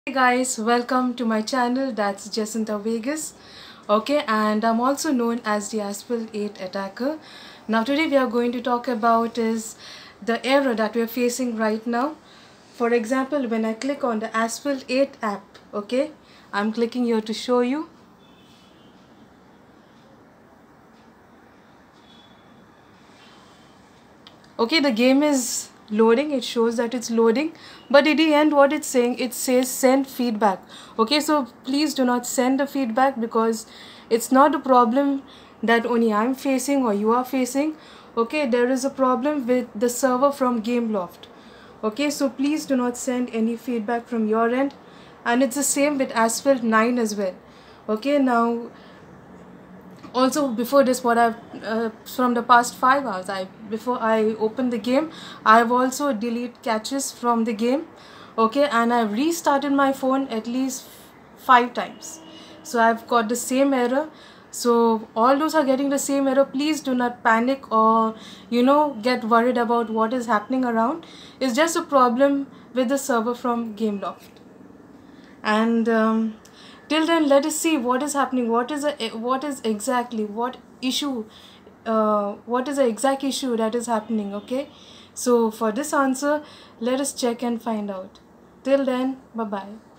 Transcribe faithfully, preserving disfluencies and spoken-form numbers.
Hey guys, welcome to my channel. That's Jacinta Vegas. Okay, and I'm also known as the Asphalt eight attacker. Now today we are going to talk about is the error that we are facing right now. For example, when I click on the Asphalt eight app, okay, I'm clicking here to show you. Okay, the game is loading. It shows that it's loading, but at the end what it's saying, it says send feedback. Okay, so please do not send the feedback because it's not a problem that only I'm facing or you are facing. Okay, there is a problem with the server from Gameloft. Okay, so please do not send any feedback from your end, and it's the same with Asphalt nine as well. Okay, now also before this, what I've uh, from the past five hours, I before I open the game, I've also delete caches from the game. Okay, and I've restarted my phone at least five times, so I've got the same error. So all those are getting the same error. Please do not panic or you know get worried about what is happening around. It's just a problem with the server from Gameloft. And um, till then, let us see what is happening. What is a, what is exactly what issue, uh, what is the exact issue that is happening. Okay, so for this answer, let us check and find out. Till then, bye bye.